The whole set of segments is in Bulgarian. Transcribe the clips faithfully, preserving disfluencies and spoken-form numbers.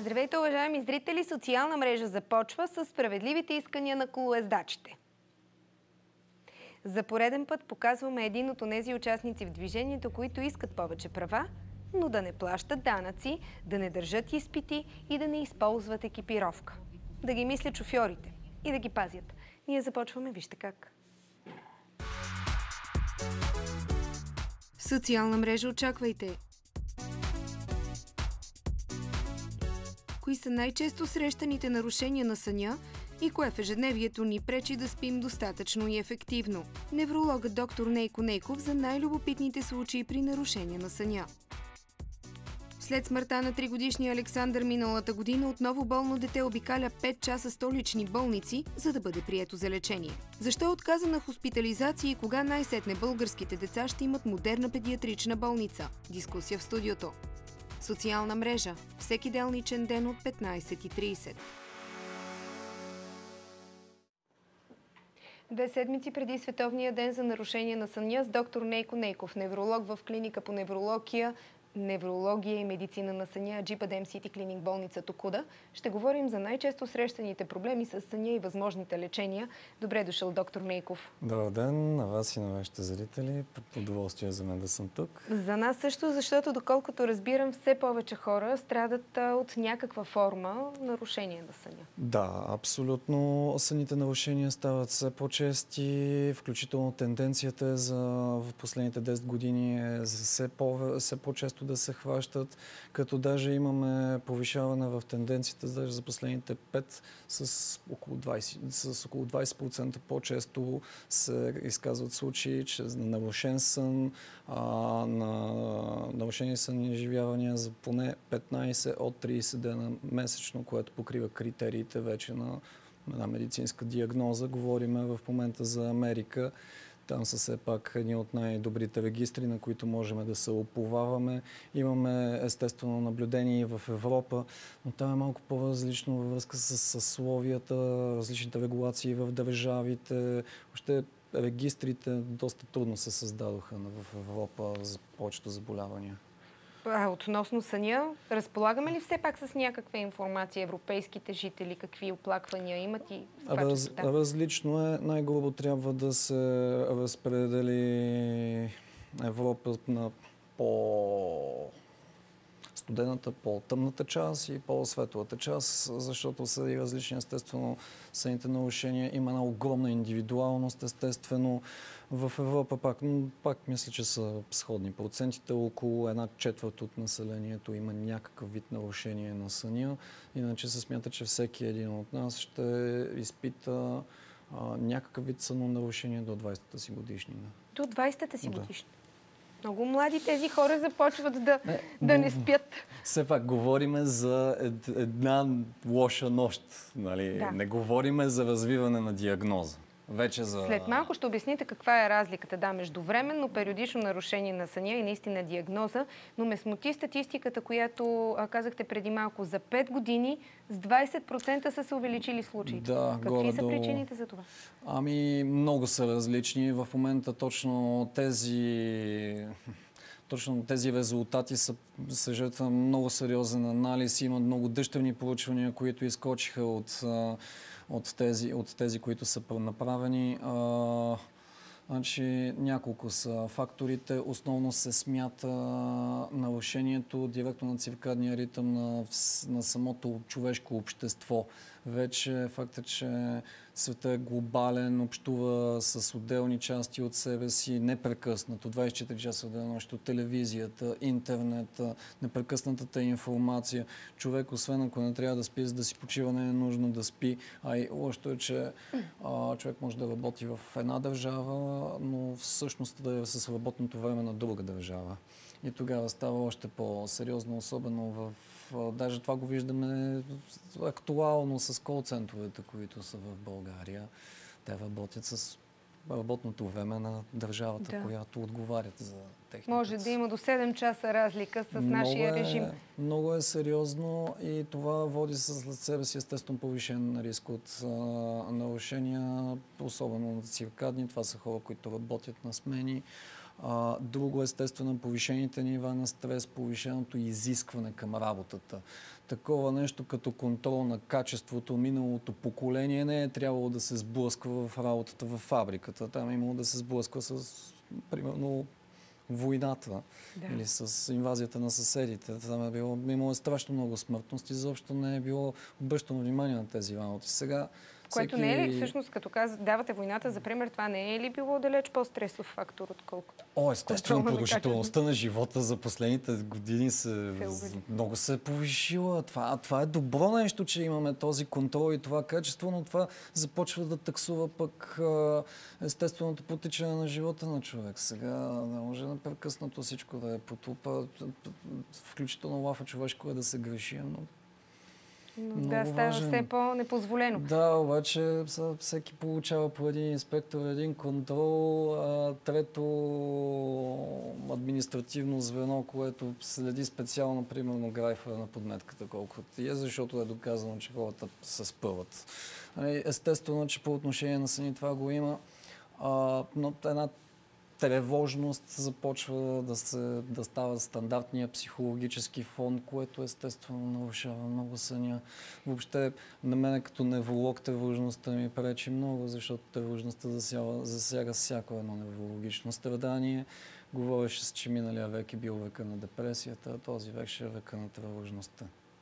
Здравейте, уважаеми зрители! Социална мрежа започва с справедливите искания на колоездачите. За пореден път показваме един от онези участници в движението, които искат повече права, но да не плащат данъци, да не държат изпити и да не използват екипировка. Да ги мислят шофьорите и да ги пазят. Ние започваме, вижте как. Социална мрежа, очаквайте! Кои са най-често срещаните нарушения на съня и кое в ежедневието ни пречи да спим достатъчно и ефективно? Неврологът доктор Нейко Нейков за най-любопитните случаи при нарушения на съня. След смъртта на тригодишния Александър миналата година, отново болно дете обикаля пет часа столични болници, за да бъде прието за лечение. Защо е отказана хоспитализация и кога най-сетне българските деца ще имат модерна педиатрична болница? Дискусия в студиото. Социална мрежа. Всеки делничен ден от петнайсет и трийсет. Две седмици преди Световния ден за нарушение на съня с доктор Нейко Нейков, невролог в клиника по неврология, неврология и медицина на съня Acibadem City Clinic болница Токуда, ще говорим за най-често срещаните проблеми с съня и възможните лечения. Добре дошъл, доктор Нейков. Добър ден на вас и на вашите зрители. Удоволствие за мен да съм тук. За нас също, защото доколкото разбирам, все повече хора страдат от някаква форма нарушение на съня. Да, абсолютно. Сънните нарушения стават все по-чести, включително тенденцията е за в последните десет години е за все, по, все по-често да се хващат, като даже имаме повишаване в тенденцията даже за последните пет с около двайсет, с около двайсет процента по-често се изказват случаи, че на нарушен сън, а, на нарушени сънни изживявания за поне петнайсет от трийсет дена месечно, което покрива критериите вече на една медицинска диагноза. Говориме в момента за Америка. Там са все пак едни от най-добрите регистри, на които можем да се уповаваме. Имаме естествено наблюдение и в Европа, но там е малко по-различно във връзка с съсловията, различните регулации в държавите. Въобще регистрите доста трудно се създадоха в Европа за повечето заболявания. А относно съня, разполагаме ли все пак с някаква информация европейските жители, какви оплаквания имат и това, Раз, да. Различно е. Най-грубо трябва да се разпредели Европа на по студената, по-тъмната част и по-светлата част, защото са и различни, естествено, сънните нарушения. Има една огромна индивидуалност, естествено. В Европа пак, пак мисля, че са сходни процентите. Около една четвърт от населението има някакъв вид нарушение на съня. Иначе се смята, че всеки един от нас ще изпита а, някакъв вид сънонарушение до двайсетата си годишнина. До двайсетата си Да. годишнина? Много млади тези хора започват да не, да не спят. Все пак говориме за една лоша нощ. Нали? Да. Не говориме за развиване на диагноза. Вече за... След малко ще обясните каква е разликата да, между временно периодично нарушение на съня и наистина диагноза, но ме смути статистиката, която а, казахте преди малко. За пет години с двайсет процента са се увеличили случаите. Да, какви са до... причините за това? Ами, много са различни. В момента точно тези... Точно тези резултати са, са жертва много сериозен анализ. Има много дъщерни проучвания, които изкочиха от, от, тези, от тези, които са направени. А, значи, няколко са факторите. Основно се смята нарушението директно на циркадния ритъм на, на самото човешко общество. Вече факта, че светът е глобален, общува с отделни части от себе си непрекъснато, двайсет и четири часа в денонощието, телевизията, интернет, непрекъснатата информация. Човек, освен ако не трябва да спи, за да си почива, не е нужно да спи. А и лошото е, че а, човек може да работи в една държава, но всъщност да е с работното време на друга държава. И тогава става още по-сериозно, особено в... Даже това го виждаме актуално с кол-центровете, които са в България. Те работят с работното време на държавата, да, която отговарят за техниката. Може да има до седем часа разлика с много нашия е, режим. Много е сериозно и това води след себе си естествено повишен риск от а, нарушения, особено на циркадни. Това са хора, които работят на смени. А, друго, естествено, повишените нива на стрес, повишеното изискване към работата. Такова нещо като контрол на качеството, миналото поколение не е трябвало да се сблъсква в работата в фабриката. Там е имало да се сблъсква с, примерно, войната, да, или с инвазията на съседите. Там е било, имало страшно много смъртност и изобщо не е било обръщано внимание на тези работи. Сега Което всеки... не е ли, всъщност, като казвате, давате войната за пример, това не е ли било далеч по-стресов фактор, отколкото? О, естествено, продължителността на, на живота за последните години се, се много се е повишила. Това, това е добро нещо, че имаме този контрол и това качество, но това започва да таксува пък естественото потичане на живота на човек. Сега не може непрекъснато всичко да е потупа, включително лафа човешко е да се греши, но Но да, става все по-непозволено. Да, обаче всеки получава по един инспектор, един контрол, а, трето административно звено, което следи специално, примерно, грайфера на подметката, колкото е, защото е доказано, че хората се спъват. Естествено, че по отношение на съни това го има, а, но една тревожност започва да, се, да става стандартния психологически фон, което естествено нарушава много съня. Въобще, на мен като невролог тревожността ми пречи много, защото тревожността засяга, засяга всяко едно неврологично страдание. Говореше се, че миналия век е бил века на депресията, а този век ще е века на тревожността.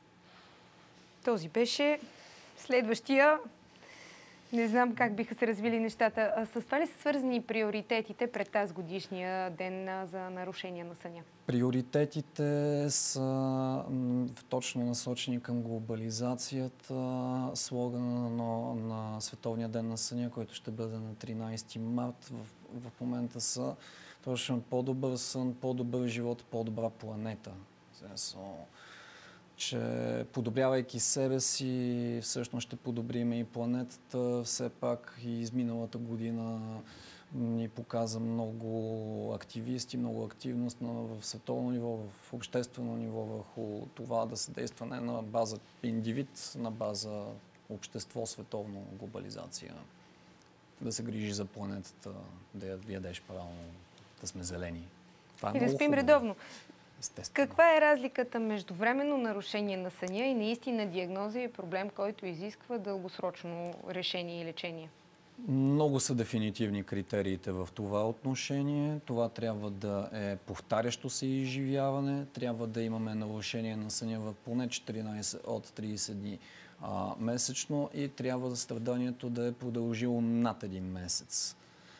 Този беше следващия. Не знам как биха се развили нещата. А с това ли са свързани приоритетите пред тази годишния ден за нарушение на съня? Приоритетите са точно насочени към глобализацията. Слогана на, на Световния ден на съня, който ще бъде на тринайсети март. В, в момента са точно по-добър сън, по-добър живот, по-добра планета. Че подобрявайки себе си, всъщност ще подобрим и планетата. Все пак и изминалата година ни показа много активисти, много активност в световно ниво, в обществено ниво, върху това да се действа не на база индивид, на база общество, световно, глобализация. Да се грижи за планетата, да я ядеш правилно, да сме зелени. Това е и да спим хубаво. Редовно. Естествено. Каква е разликата между временно нарушение на съня и наистина диагноза и проблем, който изисква дългосрочно решение и лечение? Много са дефинитивни критериите в това отношение. Това трябва да е повтарящо се изживяване, трябва да имаме нарушение на съня в поне четиринайсет от трийсет дни а, месечно и трябва да страданието да е продължило над един месец.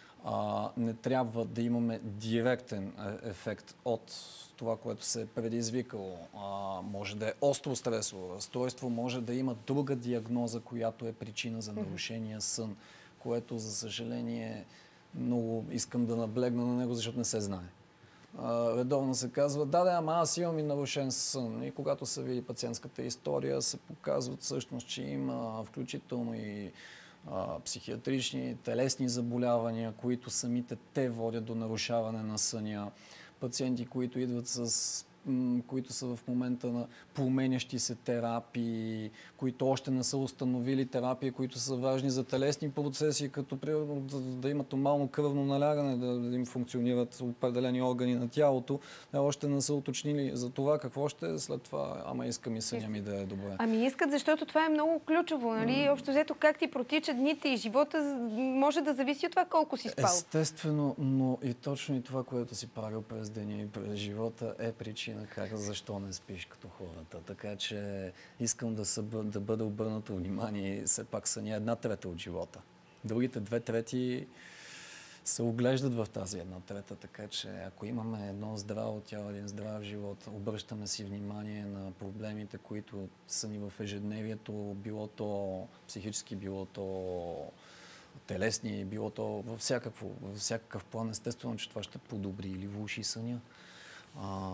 А, не трябва да имаме директен ефект от това, което се е предизвикало. А, може да е остро стресово разстройство, може да има друга диагноза, която е причина за нарушения сън, което, за съжаление, много искам да наблегна на него, защото не се знае. А, редовно се казва, да, да, ама аз имам и нарушен сън. И когато се види пациентската история, се показват всъщност, че има включително и а, психиатрични, телесни заболявания, които самите те водят до нарушаване на съня. Пациенти, които идват с които са в момента на променящи се терапии, които още не са установили терапии, които са важни за телесни процеси, като примерно да, да имат нормално кръвно налягане, да, да им функционират определени органи на тялото. Те още не са уточнили за това какво ще е след това, ама искам и съня ми да е добре. Ами искат, защото това е много ключово, нали? Mm. Общо взето как ти протичат дните и живота може да зависи от това колко си спал. Естествено, но и точно и това, което си правил през деня и през живота е причина как, защо не спиш като хората. Така че искам да, съб... да бъде обърнато внимание. Все пак съня е една трета от живота. Другите две трети се оглеждат в тази една трета. Така че ако имаме едно здраво тяло, един здрав живот, обръщаме си внимание на проблемите, които са ни в ежедневието, било то психически, било то телесни, било то във всякакво, във всякакъв план. Естествено, че това ще подобри или влоши съня. А,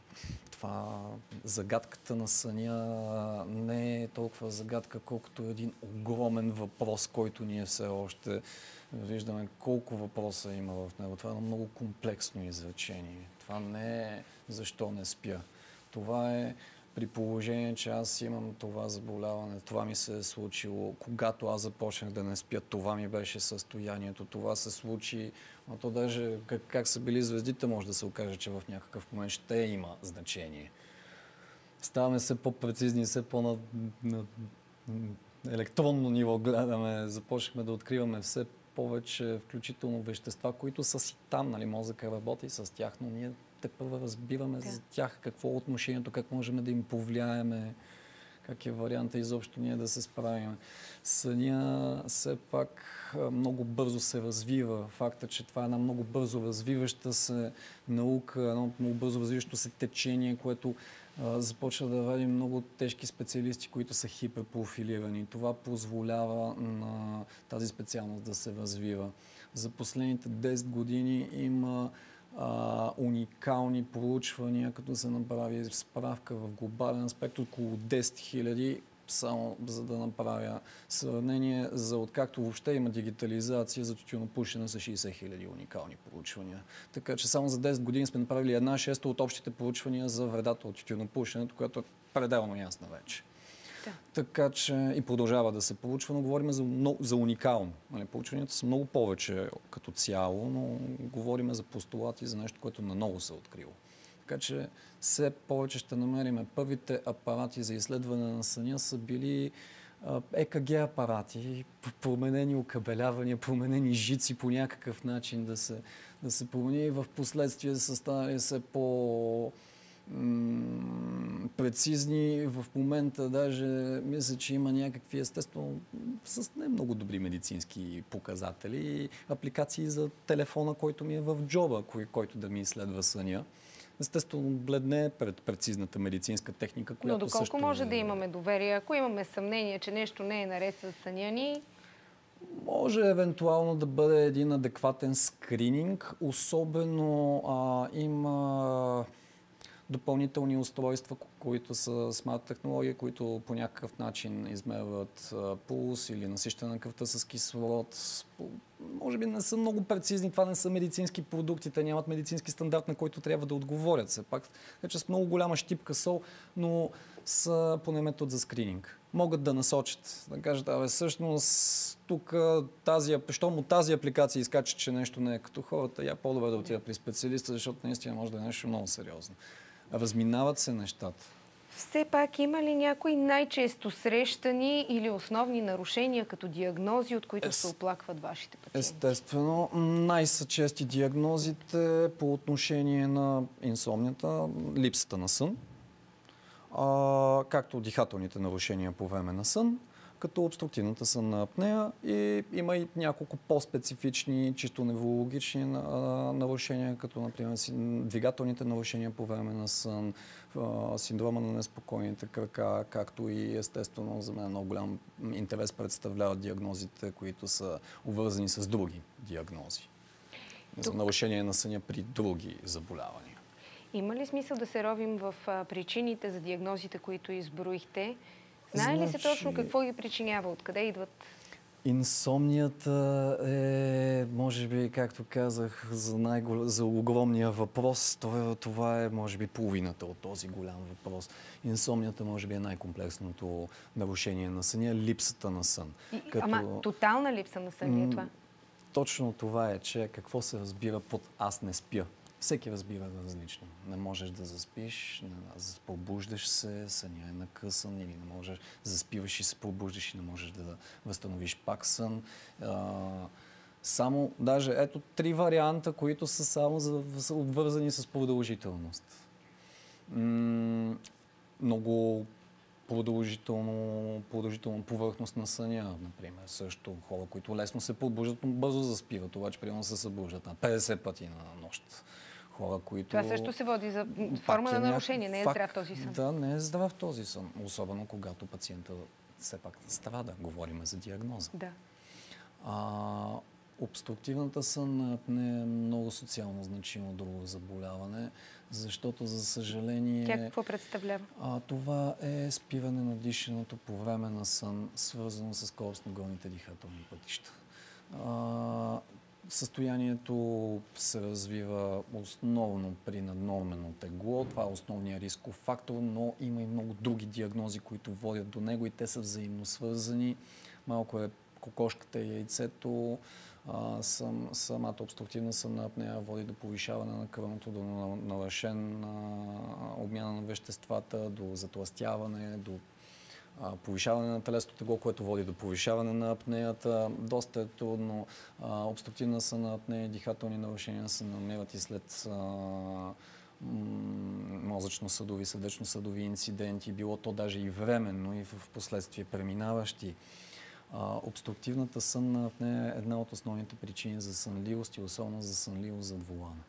това загадката на съня не е толкова загадка, колкото един огромен въпрос, който ние все още виждаме колко въпроса има в него. Това е едно много комплексно изречение. Това не е защо не спя. Това е при положение, че аз имам това заболяване, това ми се е случило, когато аз започнах да не спя, това ми беше състоянието, това се случи, но то даже как, как са били звездите, може да се окаже, че в някакъв момент ще има значение. Ставаме все по-прецизни, все по-на на електронно ниво гледаме, започнахме да откриваме все повече, включително вещества, които са си там, нали, мозъка работи с тях, но ние те първо разбираме да. за тях какво е отношението, как можем да им повлияеме, как е варианта изобщо ние да се справим. Съня все пак много бързо се развива. Факта, че това е една много бързо развиваща се наука, едно много бързо развиващо се течение, което а, започва да вади много тежки специалисти, които са хиперпрофилирани. Това позволява на тази специалност да се развива. За последните десет години има Uh, уникални проучвания, като се направи справка в глобален аспект, около десет хиляди, само за да направя сравнение за откакто въобще има дигитализация за тютюнопушене са шейсет хиляди уникални проучвания. Така че само за десет години сме направили една шеста от общите проучвания за вредата от тютюнопушенето, което е пределно ясна вече. Да. Така че и продължава да се проучва, но говорим за, за уникално. Нали, проучванията са много повече като цяло, но говорим за постулати, за нещо, което наново се е открило. Така че все повече ще намерим. Първите апарати за изследване на съня са били Е К Г апарати, променени окабелявания, променени жици по някакъв начин да се, да се промени и в последствие са станали все по прецизни. В момента даже мисля, че има някакви естествено с не много добри медицински показатели, апликации за телефона, който ми е в джоба, кой, който да ми изследва съня. Естествено, бледне пред прецизната медицинска техника, която Но доколко също може е... да имаме доверие? Ако имаме съмнение, че нещо не е наред с съня ни, може евентуално да бъде един адекватен скрининг, особено а, има допълнителни устройства, които са смарт технология, които по някакъв начин измерват а, пулс или насищане на кръвта с кислород. Може би не са много прецизни, това не са медицински продукти, те нямат медицински стандарт, на който трябва да отговорят. Все пак, вече с много голяма щипка сол, но са поне метод за скрининг. Могат да насочат, да кажат, абе всъщност тук тази, щом от тази апликация изкача, че нещо не е като хората, я по-добре да отида при специалиста, защото наистина може да е нещо много сериозно. Разминават се нещата. Все пак има ли някои най-често срещани или основни нарушения като диагнози, от които е, се оплакват вашите пациенти? Естествено, най-са чести диагнозите по отношение на инсомнията, липсата на сън, а, както дихателните нарушения по време на сън, като обструктивната сънна апнея, и има и няколко по-специфични, чисто неврологични нарушения, като например двигателните нарушения по време на сън, синдрома на неспокойните крака, както и естествено за мен много голям интерес представляват диагнозите, които са обвързани с други диагнози. За нарушение на съня при други заболявания. Има ли смисъл да се ровим в причините за диагнозите, които изброихте? Знае ли се точно какво ги причинява? Откъде идват? Инсомнията е, може би, както казах, за, най-гол... за огромния въпрос. Това, това е, може би, половината от този голям въпрос. Инсомнията, може би, е най-комплексното нарушение на съня, липсата на сън. И, като... Ама тотална липса на сън ли е това? Точно това е, че какво се разбира под аз не спя. Всеки разбира различно. Не можеш да заспиш, не пробуждаш се, съня е накъсан, или не можеш, заспиваш и се пробуждаш и не можеш да възстановиш пак сън. А, само, даже, ето три варианта, които са само за, са обвързани с продължителност. М- много продължително, продължително повърхност на съня, например. Също хора, които лесно се пробуждат, но бързо заспиват, обаче примерно се събуждат на петдесет пъти на нощ. Хора, които... Това също се води за форма на нарушение, не е факт, здрав този сън. Да, не е здрав този сън, особено когато пациента все пак страда, говорим за диагноза. Да. А, обструктивната сънна апнея е много социално значимо друго заболяване, защото, за съжаление... Тя какво представлява? А, това е спиране на дишането по време на сън, свързано с колапс на горните дихателни пътища. А, състоянието се развива основно при наднормено тегло. Това е основният рисков фактор, но има и много други диагнози, които водят до него и те са взаимно свързани. Малко е кокошката и яйцето. А, сам, самата обструктивна сънна апнея води до повишаване на кръвното, до нарушен обмяна на веществата, до затлъстяване, до а, повишаване на телесното тегло, което води до повишаване на апнеята. Доста е трудно. А, обструктивна сънна апнея и дихателни нарушения се намират и след а, мозъчно-съдови, сърдечно-съдови инциденти, било то даже и временно и в последствие преминаващи. А, обструктивната сънна апнея е една от основните причини за сънливост и особено за сънливост зад волана.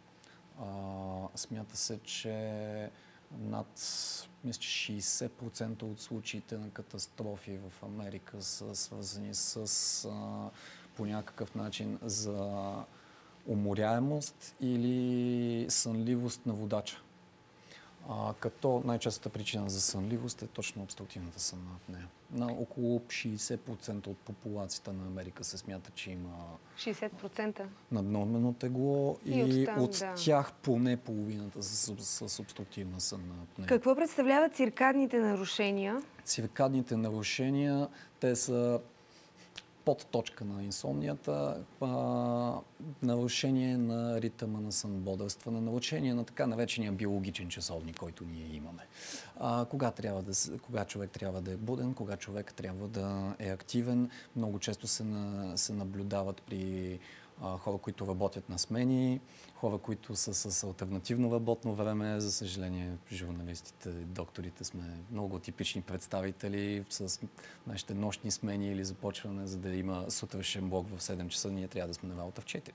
А, смята се, че над мисля, шейсет процента от случаите на катастрофи в Америка са свързани с а, по някакъв начин за уморяемост или сънливост на водача. А, като най-честата причина за сънливост е точно обструктивната сънна апнея. На около шейсет процента от популацията на Америка се смята, че има шейсет процента наднормено тегло и, и оттам, от да. тях поне половината с, с, с обструктивна сънна апнея. Какво представляват циркадните нарушения? Циркадните нарушения, те са подточка на инсомнията, а, нарушение на ритъма на сънбодрстване, нарушение на така наречения биологичен часовник, който ние имаме. А, кога, трябва да, кога човек трябва да е буден, кога човек трябва да е активен. Много често се, на, се наблюдават при а, хора, които работят на смени, хора, които са с алтернативно работно време. За съжаление, журналистите, докторите сме много типични представители с нашите нощни смени или започване, за да има сутрешен блок в седем часа, ние трябва да сме на работа в четири.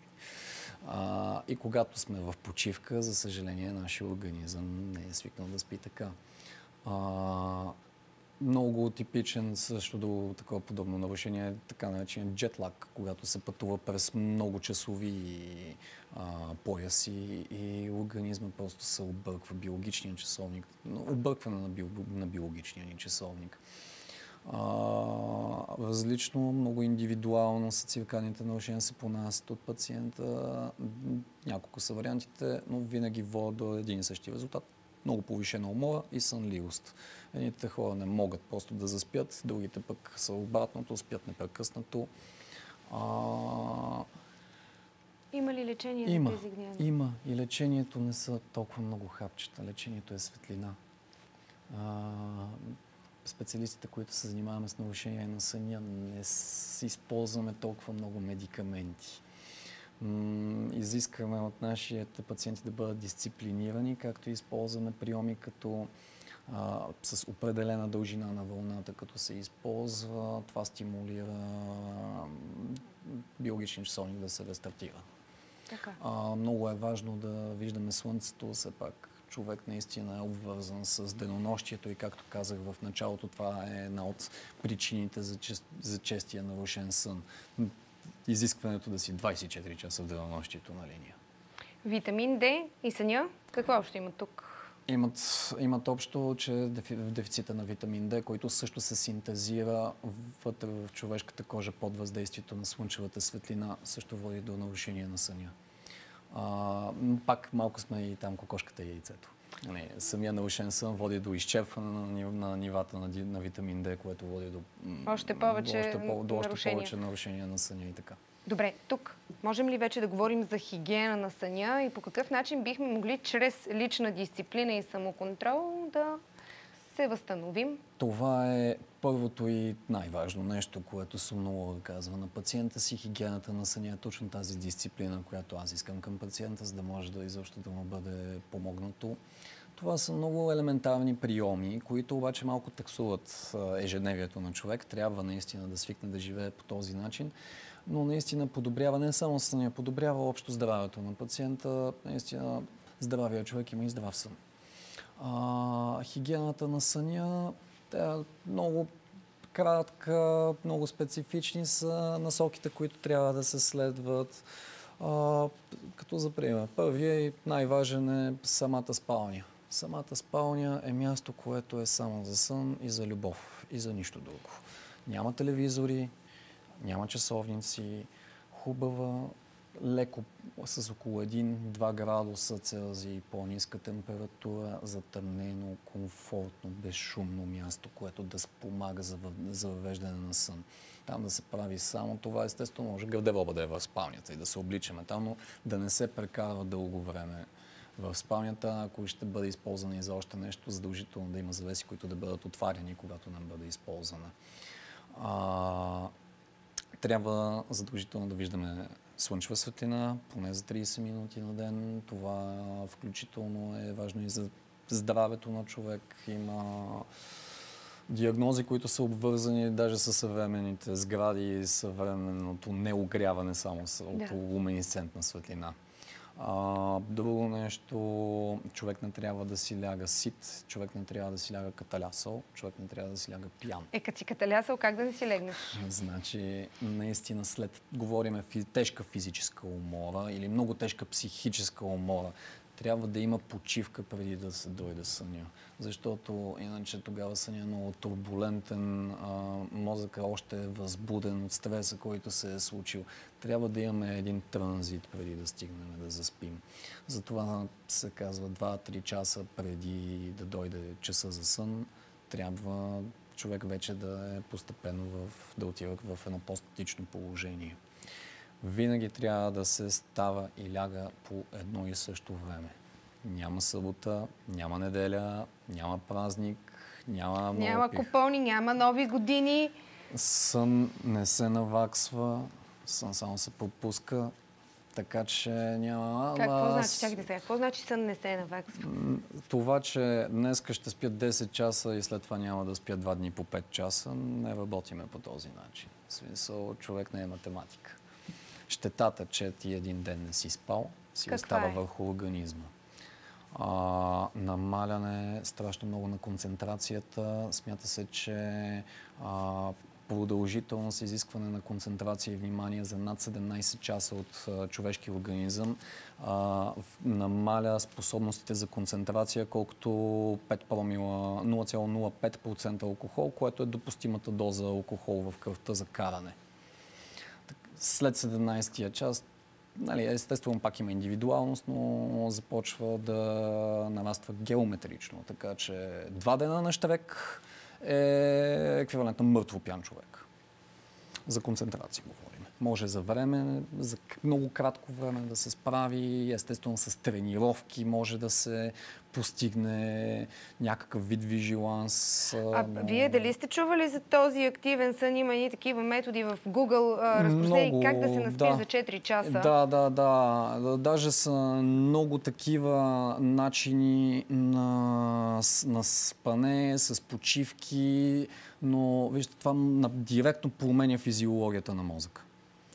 А, и когато сме в почивка, за съжаление, нашия организъм не е свикнал да спи така. А, много типичен също до такова подобно нарушение е така наречен джетлаг, когато се пътува през много часови а, пояси и организма просто се обърква, биологичния часовник, объркване на, био, на биологичния ни часовник. А, различно, много индивидуално са циркадните нарушения, се понасят от пациента. Няколко са вариантите, но винаги водят до един и същи резултат. Много повишена умора и сънливост. Едните хора не могат просто да заспят, другите пък са обратното, спят непрекъснато. А... Има ли лечение има, за тези гняви? Има. И лечението не са толкова много хапчета. Лечението е светлина. А... Специалистите, които се занимаваме с нарушение на съня, не с... използваме толкова много медикаменти. Изискаме от нашите пациенти да бъдат дисциплинирани, както и използваме приеми като а, с определена дължина на вълната, като се използва. Това стимулира биологичен часовник да се рестартира. Така. А, много е важно да виждаме слънцето, все пак човек наистина е обвързан с денонощието и както казах в началото, това е една от причините за, чест, за честия нарушен сън. Изискването да си двайсет и четири часа в денонощието на линия. Витамин Д и съня, какво общо има тук? Имат, имат общо, че дефи, дефицита на витамин Д, който също се синтезира вътре в човешката кожа под въздействието на слънчевата светлина, също води до нарушение на съня. А, пак малко сме и там кокошката и яйцето. Не, самия нарушен сън води до изчерпване на, на нивата на, на витамин Д, което води до още повече, още, по, до още нарушения. повече нарушения на съня и така. Добре, тук можем ли вече да говорим за хигиена на съня и по какъв начин бихме могли чрез лична дисциплина и самоконтрол да се възстановим? Това е първото и най-важно нещо, което сомнолога казва на пациента си. Хигиената на съня е точно тази дисциплина, която аз искам към пациента, за да може да изобщо да му бъде помогнато. Това са много елементарни приеми, които обаче малко таксуват ежедневието на човек. Трябва наистина да свикне да живее по този начин. Но наистина подобрява не само съня, подобрява общо здравето на пациента. Наистина здравия човек има и здрав сън. А, хигиената на съня е много кратка, много специфични са насоките, които трябва да се следват. А, като за пример, първият и най-важен е самата спалня. Самата спалня е място, което е само за сън и за любов и за нищо друго. Няма телевизори, няма часовници, хубава леко с около един-два градуса Целзий по-ниска температура, затъмнено, комфортно, безшумно място, което да спомага за, във... за въвеждане на сън. Там да се прави само това, естествено, може гардероба да е в спалнята и да се обличаме там, но да не се прекарва дълго време в спалнята. Ако ще бъде използвана и за още нещо, задължително да има завеси, които да бъдат отваряни, когато не бъде използвана. А, трябва задължително да виждаме слънчева светлина, поне за трийсет минути на ден. Това включително е важно и за здравето на човек. Има диагнози, които са обвързани даже с съвременните сгради и съвременното неогряване само от да. луминесцентна светлина. А, друго нещо, човек не трябва да си ляга сит, човек не трябва да си ляга каталясал, човек не трябва да си ляга пиян. Е, като си каталясал, как да не си легнеш? Значи, наистина след, говориме тежка физическа умора или много тежка психическа умора, трябва да има почивка преди да се дойде съня. Защото иначе тогава съня е много турбулентен, а, мозъка още е възбуден от стреса, който се е случил. Трябва да имаме един транзит преди да стигнем да заспим. Затова се казва два-три часа преди да дойде часа за сън, трябва човек вече да е постепенно в, да отива в едно по-статично положение. Винаги трябва да се става и ляга по едно и също време. Няма събота, няма неделя, няма празник, няма... Няма купони, няма нови години. Сън не се наваксва, сън само се пропуска, така че няма... Какво аз... значи? Чакайте сега, какво значи сън не се наваксва? Това, че днеска ще спят десет часа и след това няма да спят два дни по пет часа, не работиме по този начин. В смисъл, човек не е математика. Щетата, че ти един ден не си спал, си Каква остава е? върху организма. А, намаляне страшно много на концентрацията. Смята се, че а, продължителност изискване на концентрация и внимание за над седемнайсет часа от а, човешки организъм а, намаля способностите за концентрация, колкото пет промила, нула цяло нула пет процента алкохол, което е допустимата доза алкохол в кръвта за каране. След седемнайсетия час, нали, естествено пак има индивидуалност, но започва да нараства геометрично. Така че два дена на щрек е еквивалент на мъртво пиян човек. За концентрация говорим. Може за време, за много кратко време да се справи, естествено с тренировки може да се постигне някакъв вид вижеланс. А но... вие дали сте чували за този активен сън? Има и такива методи в Google. Разпространени как да се наспиш да. за четири часа. Да, да, да. Даже са много такива начини на, на спане, с почивки, но вижте, това директно променя физиологията на мозъка.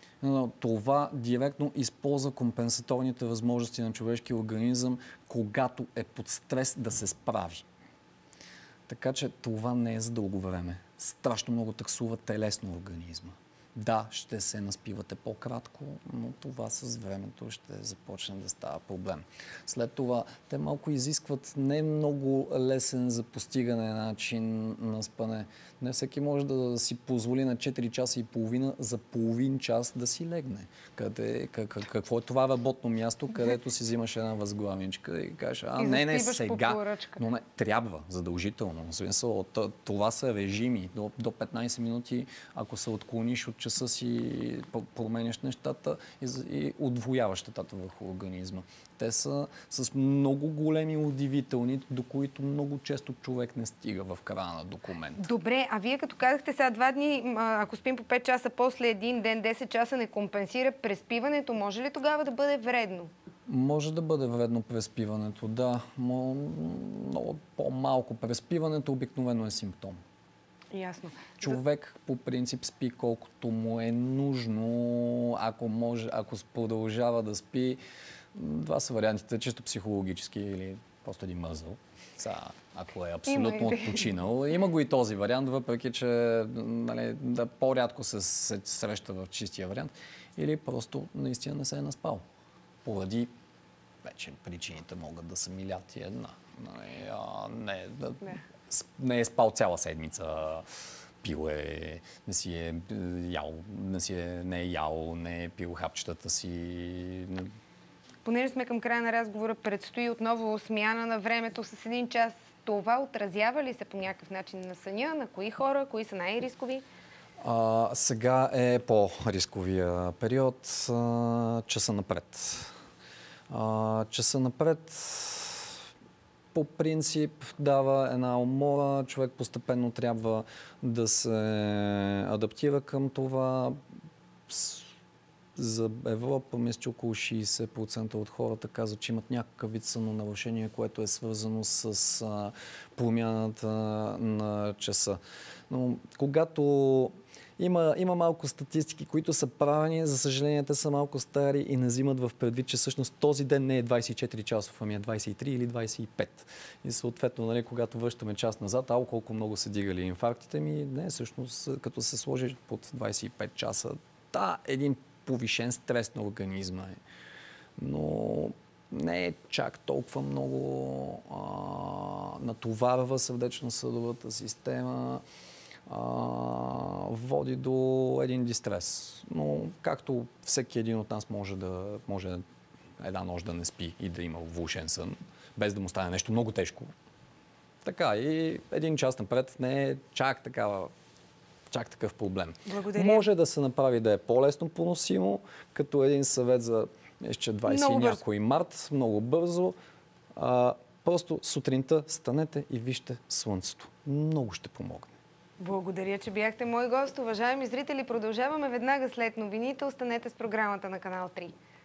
Това директно използва компенсаторните възможности на човешкия организъм, когато е под стрес да се справи. Така че това не е за дълго време. Страшно много таксува телесно организма. Да, ще се наспивате по-кратко, но това с времето ще започне да става проблем. След това те малко изискват не много лесен за постигане начин на спане. Не всеки може да си позволи на четири часа и половина за половин час да си легне. Къде, как, какво е това работно място, където си взимаш една възглавничка и кажеш, а не, не, сега. Но не, трябва, задължително. В смисъл, това са режими. До, до петнайсет минути, ако се отклониш от часа си, променяш нещата и, и отвояваш щетата върху организма. Те са с много големи удивителни, до които много често човек не стига в края на документа. Добре, а вие като казахте сега два дни, ако спим по пет часа, после един ден, десет часа не компенсира преспиването, може ли тогава да бъде вредно? Може да бъде вредно преспиването, да. Но много по-малко преспиването обикновено е симптом. Ясно. Човек по принцип спи колкото му е нужно, ако може, ако продължава да спи. Два са вариантите, чисто психологически или просто един мъзъл. Са, ако е абсолютно отпочинал. Има го и този вариант, въпреки че нали, да, по-рядко се, се среща в чистия вариант. Или просто наистина не се е наспал. Поради вече причините могат да са милиард една. Нали, а, не, да, не. не е спал цяла седмица. пил е, не си е ял, не, си е, не е ял, не е пил хапчетата си. Понеже сме към края на разговора, предстои отново смяна на времето с един час. Това отразява ли се по някакъв начин на съня? На кои хора? Кои са най-рискови? А, сега е по-рисковия период, а, часа напред. А, часа напред по принцип дава една умора. Човек постепенно трябва да се адаптира към това. За Европа, мисля, че около шейсет процента от хората казват, че имат някакъв вид сънонарушение, което е свързано с а, промяната на часа. Но когато има, има малко статистики, които са правени, за съжаление те са малко стари и не взимат в предвид, че всъщност този ден не е двайсет и четири часов, ами е двайсет и три или двайсет и пет. И съответно, нали, когато връщаме час назад, ало колко много са дигали инфарктите ми, не, всъщност като се сложи под двайсет и пет часа, да, един повишен стрес на организма е. Но не е чак толкова много, а, натоварва сърдечно-съдовата система, а, води до един дистрес. Но както всеки един от нас може да може една нощ да не спи и да има влошен сън, без да му стане нещо много тежко, така и един час напред не е чак такава чак такъв проблем. Благодаря. Може да се направи да е по-лесно поносимо, като един съвет за еще двайсет и някой март, много бързо. А, просто сутринта станете и вижте слънцето. Много ще помогне. Благодаря, че бяхте мой гост. Уважаеми зрители, продължаваме веднага след новините. Останете с програмата на Канал три.